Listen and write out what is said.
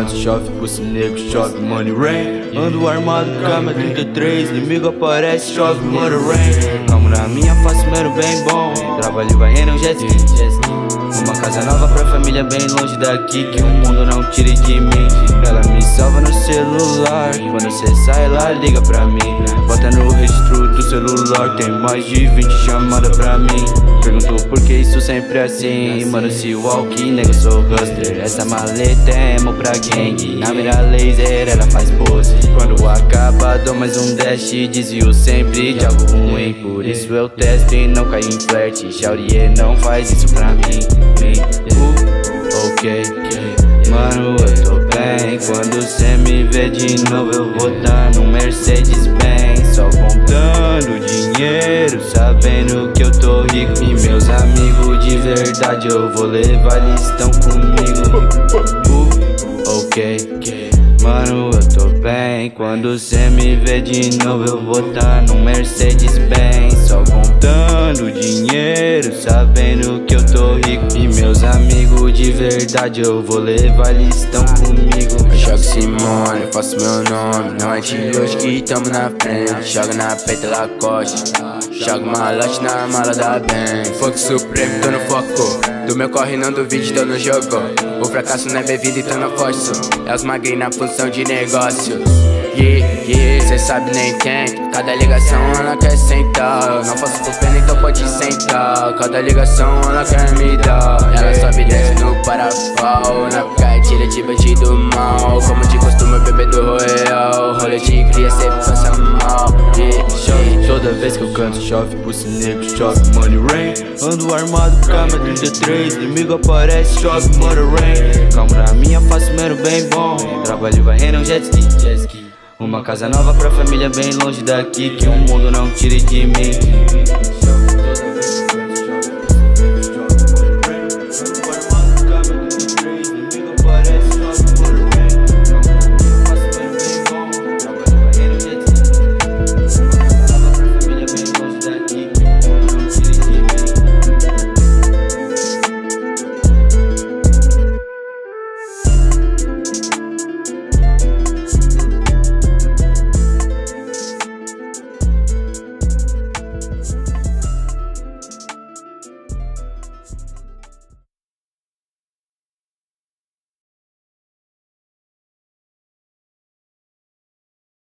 canto, chove, pulse negro, chove, money rain. Ando armado, cama 33, inimigo aparece, chove, money rain. Calmo na minha face, mano, bem bom. Trabalho vai render um jet ski. Uma casa nova pra família bem longe daqui, que o mundo não tire de mim. Ela me salva no celular, quando cê sai lá liga pra mim. Bota no registro do celular, tem mais de 20 chamadas pra mim. Pergunto por que isso sempre é assim. Mano, se walk, nega, sou hustler. Essa maleta é emo pra gang. Na mira laser ela faz pose. Quando acaba dou mais um dash. Desvio sempre de algo ruim, por isso eu testo e não caio em flerte. Jaurie não faz isso pra mim. Ok, mano, eu tô bem. Quando cê me vê de novo eu vou tá no Mercedes-Benz, só contando dinheiro, sabendo que eu tô rico. E meus amigos de verdade eu vou levar, eles estão comigo. Ok, mano, eu tô bem. Quando cê me vê de novo eu vou tá no Mercedes-Benz, só contando dinheiro, sabendo que eu tô rico. E meus amigos de verdade eu vou levar, eles estão comigo. Eu jogo Simone, faço meu nome. Não é de hoje que tamo na frente. Joga na peita Lacoste, joga malote na mala da bem. Foco supremo, tô no foco. Do meu corre não duvide, tô no jogo. O fracasso não é bebida e tô no forço. É os magrinhos na função de negócio. Cê sabe nem quem. Cada ligação ela quer sentar. Eu não faço por pena, então pode sentar. Cada ligação ela quer me dar. Ela sobe e desce no parafal, na cartilha de bandido mal. Como de costume, bebê do Royal. Rolê de cria sempre passa mal. Toda vez que eu canto, chove, pulse negro, chove, money rain. Ando armado, cama 33, inimigo aparece, chove, money rain. Calmo na minha face, mano, bem bom. Trabalho vai render um jet ski. Uma casa nova pra família bem longe daqui, que o mundo não tire de mim.